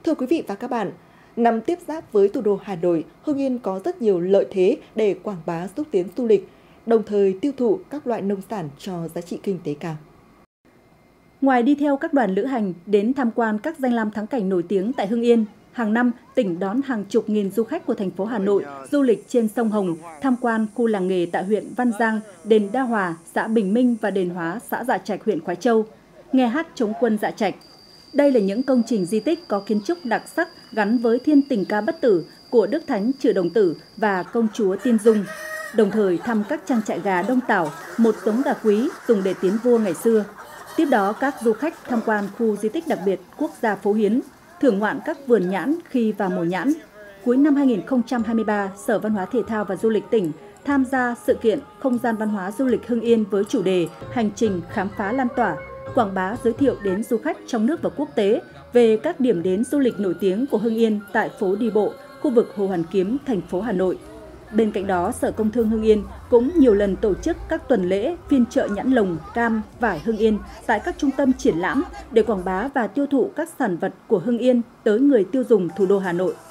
Thưa quý vị và các bạn, nằm tiếp giáp với thủ đô Hà Nội, Hưng Yên có rất nhiều lợi thế để quảng bá xúc tiến du lịch, đồng thời tiêu thụ các loại nông sản cho giá trị kinh tế cao. Ngoài đi theo các đoàn lữ hành đến tham quan các danh lam thắng cảnh nổi tiếng tại Hưng Yên, hàng năm tỉnh đón hàng chục nghìn du khách của thành phố Hà Nội du lịch trên sông Hồng, tham quan khu làng nghề tại huyện Văn Giang, đền Đa Hòa, xã Bình Minh và đền Hóa, xã Dạ Trạch, huyện Khoái Châu, nghe hát chống quân Dạ Trạch. Đây là những công trình di tích có kiến trúc đặc sắc gắn với thiên tình ca bất tử của Đức Thánh Trừ Đồng Tử và Công chúa Tiên Dung, đồng thời thăm các trang trại gà Đông Tảo, một giống gà quý dùng để tiến vua ngày xưa. Tiếp đó, các du khách tham quan khu di tích đặc biệt quốc gia Phố Hiến, thưởng ngoạn các vườn nhãn khi vào mùa nhãn. Cuối năm 2023, Sở Văn hóa Thể thao và Du lịch tỉnh tham gia sự kiện Không gian văn hóa du lịch Hưng Yên với chủ đề Hành trình khám phá lan tỏa, quảng bá giới thiệu đến du khách trong nước và quốc tế về các điểm đến du lịch nổi tiếng của Hưng Yên tại phố đi bộ, khu vực Hồ Hoàn Kiếm, thành phố Hà Nội. Bên cạnh đó, Sở Công Thương Hưng Yên cũng nhiều lần tổ chức các tuần lễ, phiên chợ nhãn lồng, cam, vải Hưng Yên tại các trung tâm triển lãm để quảng bá và tiêu thụ các sản vật của Hưng Yên tới người tiêu dùng thủ đô Hà Nội.